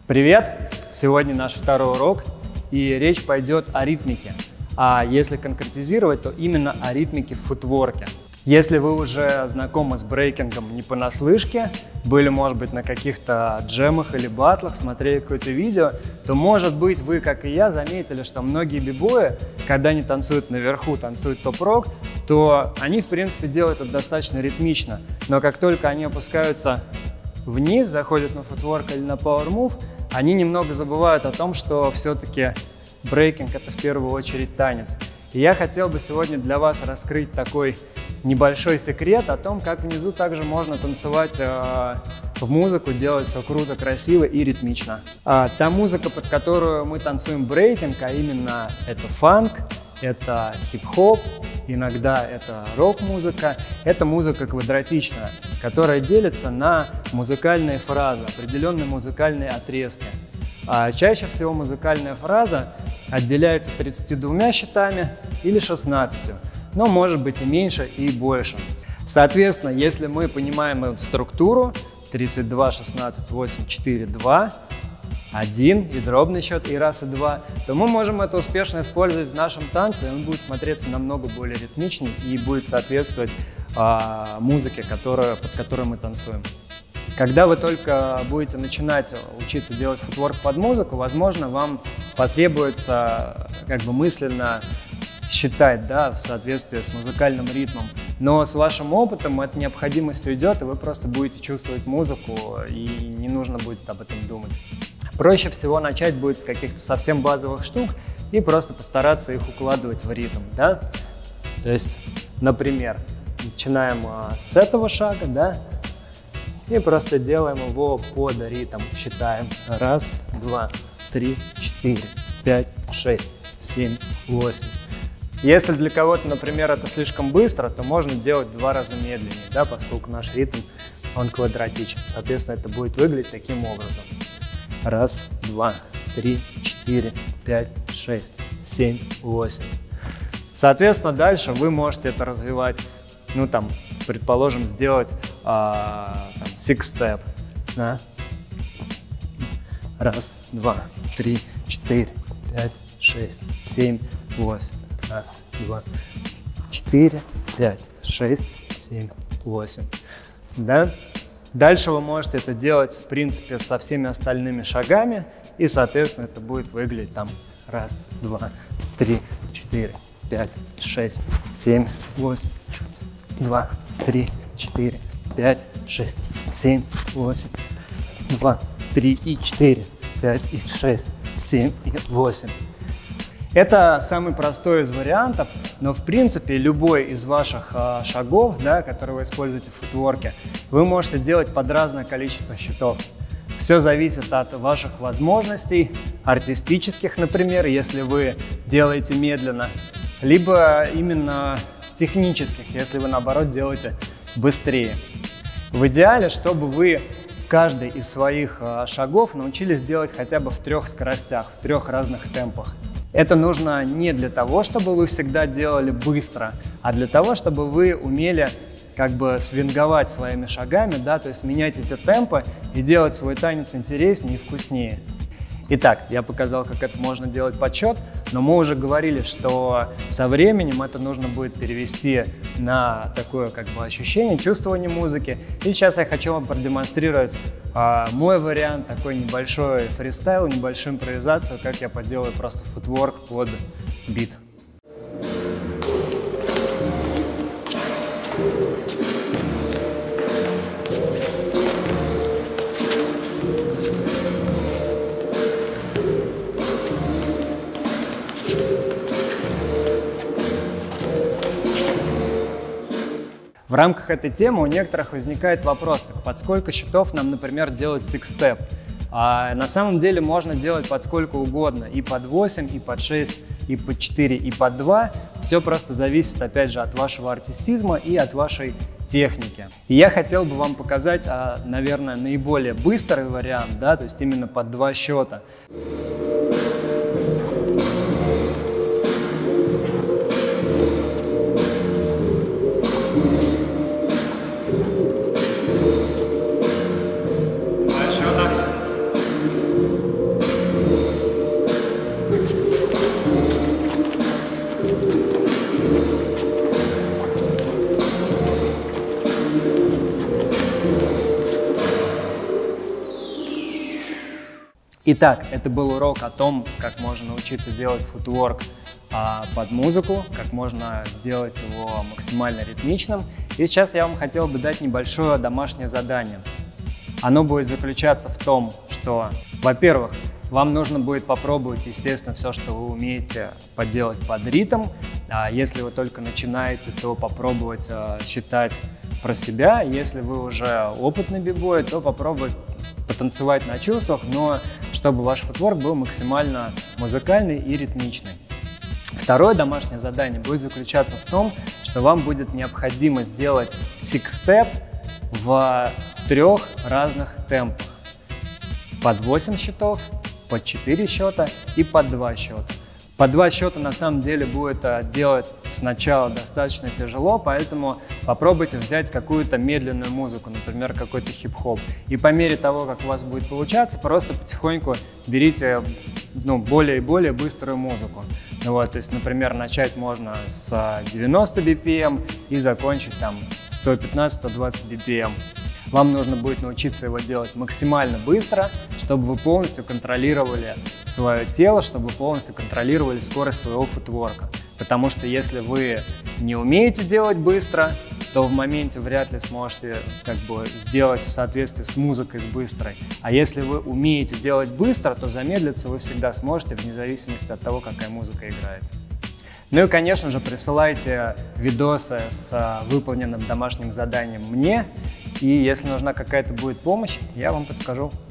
Привет! Сегодня наш второй урок, и речь пойдет о ритмике. А если конкретизировать, то именно о ритмике в футворке. Если вы уже знакомы с брейкингом не понаслышке, были, может быть, на каких-то джемах или батлах, смотрели какое-то видео, то, может быть, вы, как и я, заметили, что многие бибои, когда они танцуют наверху, танцуют топ-рок, то они, в принципе, делают это достаточно ритмично. Но как только они опускаются вниз, заходят на футворк или на power move, они немного забывают о том, что все-таки брейкинг – это в первую очередь танец. И я хотел бы сегодня для вас раскрыть такой небольшой секрет о том, как внизу также можно танцевать в музыку, делать все круто, красиво и ритмично. Та музыка, под которую мы танцуем брейкинг, а именно это фанк, это хип-хоп, иногда это рок-музыка, это музыка квадратичная, которая делится на музыкальные фразы, определенные музыкальные отрезки. Чаще всего музыкальная фраза отделяется 32 счетами или 16, но может быть и меньше, и больше. Соответственно, если мы понимаем структуру 32, 16, 8, 4, 2, 1 и дробный счет, и раз, и два, то мы можем это успешно использовать в нашем танце, и он будет смотреться намного более ритмичней и будет соответствовать музыке, под которой мы танцуем. Когда вы только будете начинать учиться делать футворк под музыку, возможно, вам потребуется мысленно считать, в соответствии с музыкальным ритмом. Но с вашим опытом эта необходимость уйдет, и вы просто будете чувствовать музыку, и не нужно будет об этом думать. Проще всего начать будет с каких-то совсем базовых штук и просто постараться их укладывать в ритм. То есть, например, начинаем с этого шага, и просто делаем его под ритм. Считаем. 1, 2, 3, 4, 5, 6, 7, 8. Если для кого-то, например, это слишком быстро, то можно делать в 2 раза медленнее, поскольку наш ритм, он квадратичен. Соответственно, это будет выглядеть таким образом. 1, 2, 3, 4, 5, 6, 7, 8. Соответственно, дальше вы можете это развивать, предположим, сделать six-step. 1, 2, 3, 4, 5, 6, 7, 8. 1, 2, 4, 5, 6, 7, 8. Дальше вы можете это делать, в принципе, со всеми остальными шагами, и, соответственно, это будет выглядеть 1, 2, 3, 4, 5, 6, 7, 8. 2, 3, 4, 5, 6, 7, 8. 2, 3 и 4, 5 и 6, 7 и 8. Это самый простой из вариантов, но в принципе любой из ваших шагов, которые вы используете в футворке, вы можете делать под разное количество счетов. Все зависит от ваших возможностей, артистических, например, если вы делаете медленно, либо именно технических, если вы, наоборот, делаете быстрее. В идеале, чтобы вы каждый из своих шагов научились делать хотя бы в 3 скоростях, в 3 разных темпах. Это нужно не для того, чтобы вы всегда делали быстро, а для того, чтобы вы умели свинговать своими шагами, то есть менять эти темпы и делать свой танец интереснее и вкуснее. Итак, я показал, как это можно делать подсчет, но мы уже говорили, что со временем это нужно будет перевести на такое ощущение, чувствование музыки. И сейчас я хочу вам продемонстрировать мой вариант, такой небольшой фристайл, небольшую импровизацию, как я поделаю просто футворк под бит. В рамках этой темы у некоторых возникает вопрос, под сколько счетов нам, например, делать six-step? На самом деле можно делать под сколько угодно, и под 8, и под 6, и под 4, и под 2. Все просто зависит, опять же, от вашего артистизма и от вашей техники. И я хотел бы вам показать, наверное, наиболее быстрый вариант, то есть именно под 2 счета. Итак, это был урок о том, как можно научиться делать футворк под музыку, как можно сделать его максимально ритмичным. И сейчас я вам хотел бы дать небольшое домашнее задание. Оно будет заключаться в том, что, во-первых, вам нужно будет попробовать, естественно, все, что вы умеете, поделать под ритм. Если вы только начинаете, то попробовать считать про себя. Если вы уже опытный бибой, то попробовать потанцевать на чувствах, но чтобы ваш футворк был максимально музыкальный и ритмичный. Второе домашнее задание будет заключаться в том, что вам будет необходимо сделать сикстеп в 3 разных темпах. Под 8 счетов, под 4 счета и под 2 счета. По 2 счета на самом деле будет делать сначала достаточно тяжело, поэтому попробуйте взять какую-то медленную музыку, например, какой-то хип-хоп. И по мере того, как у вас будет получаться, просто потихоньку берите более и более быструю музыку. То есть, например, начать можно с 90 BPM и закончить там 115-120 BPM. Вам нужно будет научиться его делать максимально быстро, чтобы вы полностью контролировали свое тело, чтобы вы полностью контролировали скорость своего футворка. Потому что если вы не умеете делать быстро, то в моменте вряд ли сможете сделать в соответствии с музыкой, с быстрой. А если вы умеете делать быстро, то замедлиться вы всегда сможете, вне зависимости от того, какая музыка играет. Ну и, конечно же, присылайте видосы с выполненным домашним заданием мне. И если нужна какая-то будет помощь, я вам подскажу.